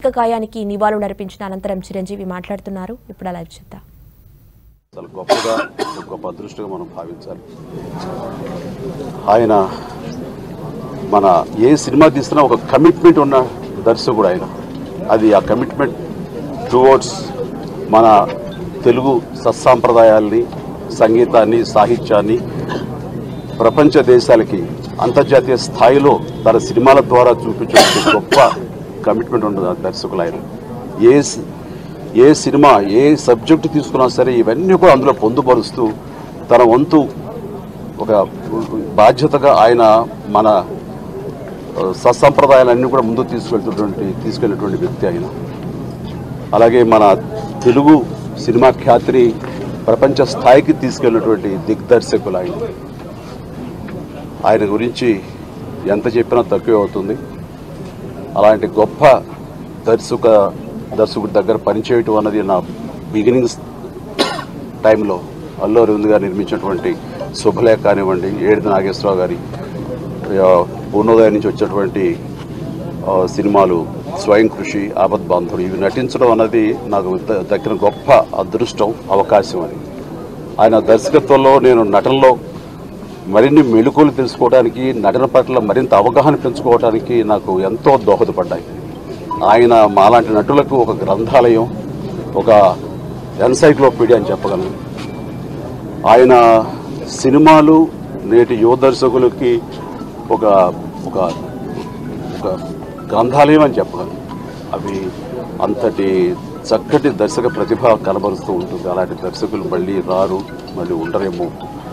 భౌతిక కాయానికి నివాళులు అర్పించిన అనంతరం చిరంజీవి మాట్లాడుతున్నారు. ఇప్పుడు లైవ్ చూద్దాం. చాలా గొప్ప అదృష్టంగా మనం భావించాలి. ఆయన మన ఏ సినిమా తీసినా ఒక కమిట్మెంట్ ఉన్న దర్శకుడు ఆయన. అది ఆ కమిట్మెంట్ టువర్డ్స్ మన తెలుగు సత్సాంప్రదాయాల్ని, సంగీతాన్ని, సాహిత్యాన్ని ప్రపంచ దేశాలకి అంతర్జాతీయ స్థాయిలో తన సినిమాల ద్వారా చూపించే గొప్ప కమిట్మెంట్ ఉన్న దర్శకులు ఆయన. ఏ సినిమా ఏ సబ్జెక్టు తీసుకున్నా సరే ఇవన్నీ కూడా అందులో పొందుపరుస్తూ తన వంతు ఒక బాధ్యతగా ఆయన మన సత్సంప్రదాయాలన్నీ కూడా ముందుకు తీసుకెళ్ళినటువంటి వ్యక్తి ఆయన. అలాగే మన తెలుగు సినిమా ఖ్యాతిని ప్రపంచ స్థాయికి తీసుకెళ్ళినటువంటి దిగ్దర్శకులు ఆయన. ఆయన గురించి ఎంత చెప్పినా తక్కువే అవుతుంది. అలాంటి గొప్ప దర్శకుడి దగ్గర పనిచేయటం అన్నది నా బిగినింగ్స్ టైంలో అల్లు అరవింద్ గారు నిర్మించినటువంటి శుభలేఖ కానివ్వండి, ఏడిది నాగేశ్వరరావు గారి పూర్ణోదయం నుంచి వచ్చేటువంటి సినిమాలు స్వయం కృషి, ఆపద్ బాంధవుడు ఇవి నటించడం అన్నది నాకు దక్కిన గొప్ప అదృష్టం, అవకాశం అని. ఆయన దర్శకత్వంలో నేను నటనలో మరిన్ని మెళుకువలు తెలుసుకోవడానికి, నటన పట్ల మరింత అవగాహన పెంచుకోవడానికి నాకు ఎంతో దోహదపడ్డాయి. ఆయన మాలాంటి నటులకు ఒక గ్రంథాలయం, ఒక ఎన్సైక్లోపీడియా అని చెప్పగలను. ఆయన సినిమాలు నేటి యువ దర్శకులకి ఒక ఒక ఒక గ్రంథాలయం అని చెప్పగలను. అవి అంతటి చక్కటి దర్శక ప్రతిభ కనబరుస్తూ ఉంటుంది. అలాంటి దర్శకులు మళ్ళీ రారు, మళ్ళీ ఉండరేమో.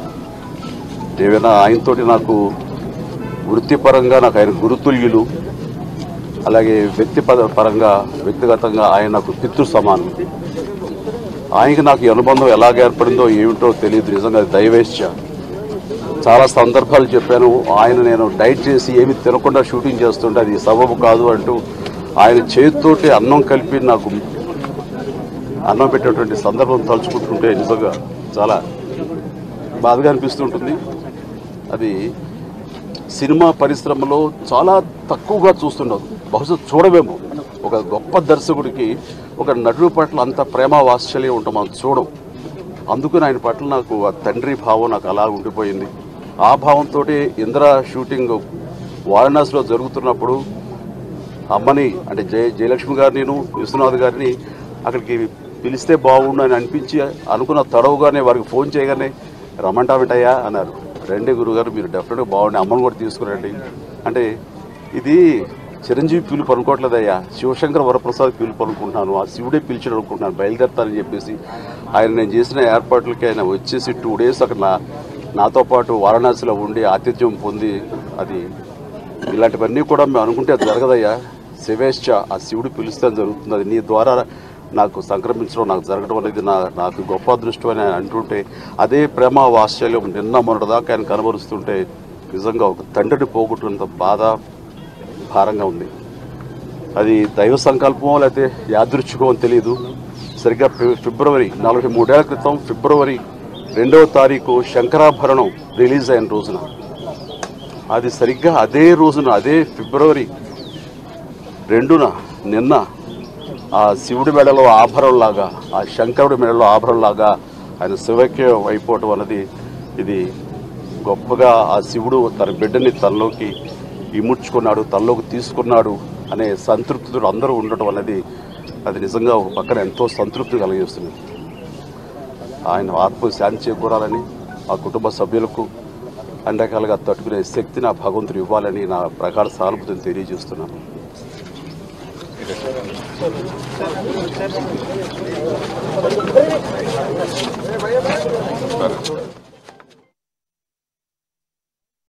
ఏవైనా ఆయనతోటి నాకు వృత్తిపరంగా నాకు ఆయన గురుతుల్యులు, అలాగే వ్యక్తిగతంగా ఆయన నాకు పితృ సమానం. ఆయనకి నాకు ఈ అనుబంధం ఎలాగ ఏర్పడిందో ఏమిటో తెలియదు. నిజంగా దైవేచ్ఛ. చాలా సందర్భాలు చెప్పాను. నేను డైట్ చేసి ఏమి తినకుండా షూటింగ్ చేస్తుంటే అది సబబు కాదు అంటూ ఆయన చేతితోటి అన్నం కలిపి నాకు అన్నం పెట్టేటువంటి సందర్భం తలుచుకుంటుంటే నిజంగా చాలా బాధగా అనిపిస్తుంటుంది. అది సినిమా పరిశ్రమలో చాలా తక్కువగా చూస్తుండదు, బహుశా చూడవేమో. ఒక గొప్ప దర్శకుడికి ఒక నటుడి పట్ల అంత ప్రేమ వాత్సల్యం ఉంటాం మనం చూడం. అందుకని ఆయన పట్ల నాకు ఆ తండ్రి భావం నాకు అలా ఉండిపోయింది. ఆ భావంతో ఇంద్ర షూటింగ్ వారణాసిలో జరుగుతున్నప్పుడు అమ్మని అంటే జయలక్ష్మి గారిని, విశ్వనాథ్ గారిని అక్కడికి పిలిస్తే బాగుండు అని అనిపించి అనుకున్న తడవుగానే వారికి ఫోన్ చేయగానే రమ్మంటావిటయ్యా అన్నారు. రండి గురుగారు, మీరు డెఫినెట్గా బాగుండి, అమ్మను కూడా తీసుకురండి అంటే. ఇది చిరంజీవి పిలుపు అనుకోవట్లేదయ్యా, శివశంకర వరప్రసాద్ పిలుపు అనుకుంటున్నాను, ఆ శివుడే పిలిచాడు అనుకుంటున్నాను, బయలుదేరతానని చెప్పేసి నేను చేసిన ఏర్పాట్లకి ఆయన వచ్చేసి 2 days అక్కడ నాతో పాటు వారణాసిలో ఉండి ఆతిథ్యం పొంది, అది ఇలాంటివన్నీ కూడా మేము అనుకుంటే అది జరగదయ్యా, శివేచ్ఛ, ఆ శివుడు పిలుస్తే జరుగుతుంది, అది నీ ద్వారా నాకు సంక్రమించడం, నాకు జరగడం అనేది నాకు గొప్ప అదృష్టం అని అంటుంటే అదే ప్రేమ వాత్సల్యం నిన్న మొన్నటిదాకా ఆయన కనబరుస్తుంటే నిజంగా ఒక తండ్రిని పోగొట్టుకున్నంత బాధ భారంగా ఉంది. అది దైవ సంకల్పమో లేకపోతే యాదృచ్ఛికమో తెలియదు. సరిగ్గా ఫిబ్రవరి 43 ఏళ్ల క్రితం ఫిబ్రవరి 2వ తారీఖు శంకరాభరణం రిలీజ్ అయిన రోజున, అది సరిగ్గా అదే రోజున, అదే ఫిబ్రవరి 2న నిన్న ఆ శివుడి మెడలో ఆభరణలాగా, ఆ శంకరుడి మెడలో ఆభరణలాగా ఆయన శివైక్యం అయిపోవటం అన్నది ఇది గొప్పగా ఆ శివుడు తన బిడ్డని తనలోకి ఇముడ్చుకున్నాడు, తనలోకి తీసుకున్నాడు అనే సంతృప్తితో అందరూ ఉండటం అనేది అది నిజంగా ఒక పక్కన ఎంతో సంతృప్తి కలిగిస్తుంది. ఆయన ఆత్మ శాంతి చేకూరాలని, ఆ కుటుంబ సభ్యులకు అన్ని రకాలుగా తట్టుకునే శక్తిని ఆ భగవంతుడు ఇవ్వాలని నా ప్రగాఢ సానుభూతిని తెలియజేస్తున్నాను.